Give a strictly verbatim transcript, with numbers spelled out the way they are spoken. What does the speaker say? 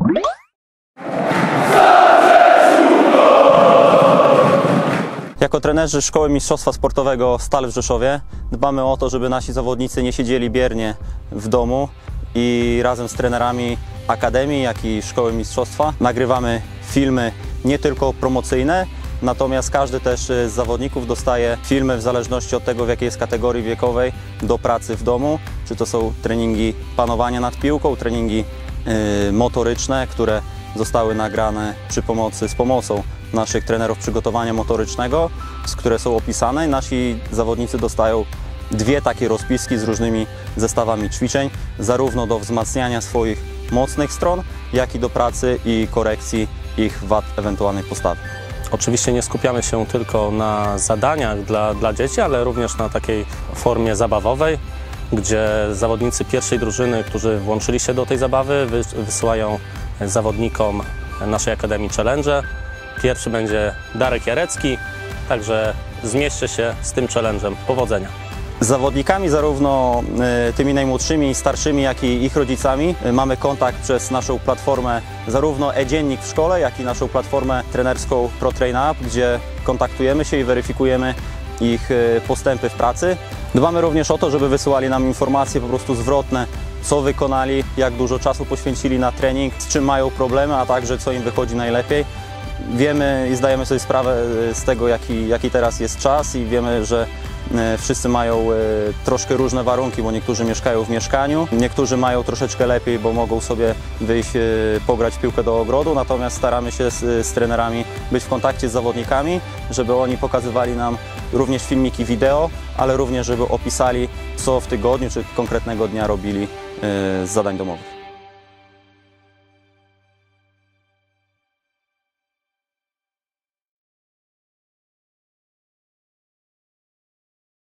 Jako trenerzy Szkoły Mistrzostwa Sportowego Stal w Rzeszowie dbamy o to, żeby nasi zawodnicy nie siedzieli biernie w domu i razem z trenerami Akademii, jak i Szkoły Mistrzostwa nagrywamy filmy nie tylko promocyjne, natomiast każdy też z zawodników dostaje filmy w zależności od tego, w jakiej jest kategorii wiekowej, do pracy w domu. Czy to są treningi panowania nad piłką, treningi yy, motoryczne, które zostały nagrane przy pomocy, z pomocą naszych trenerów przygotowania motorycznego, które są opisane. Nasi zawodnicy dostają dwie takie rozpiski z różnymi zestawami ćwiczeń, zarówno do wzmacniania swoich mocnych stron, jak i do pracy i korekcji ich wad ewentualnej postawy. Oczywiście nie skupiamy się tylko na zadaniach dla, dla dzieci, ale również na takiej formie zabawowej, gdzie zawodnicy pierwszej drużyny, którzy włączyli się do tej zabawy, wysyłają zawodnikom naszej Akademii challenge. Pierwszy będzie Darek Jarecki, także zmierzcie się z tym challenge'em. Powodzenia! Z zawodnikami, zarówno tymi najmłodszymi, starszymi, jak i ich rodzicami, mamy kontakt przez naszą platformę, zarówno e-dziennik w szkole, jak i naszą platformę trenerską ProTrain App, gdzie kontaktujemy się i weryfikujemy ich postępy w pracy. Dbamy również o to, żeby wysyłali nam informacje po prostu zwrotne, co wykonali, jak dużo czasu poświęcili na trening, z czym mają problemy, a także co im wychodzi najlepiej. Wiemy i zdajemy sobie sprawę z tego, jaki, jaki teraz jest czas, i wiemy, że wszyscy mają troszkę różne warunki, bo niektórzy mieszkają w mieszkaniu, niektórzy mają troszeczkę lepiej, bo mogą sobie wyjść, pograć w piłkę do ogrodu, natomiast staramy się z, z trenerami być w kontakcie z zawodnikami, żeby oni pokazywali nam również filmiki wideo, ale również żeby opisali, co w tygodniu czy konkretnego dnia robili z zadań domowych.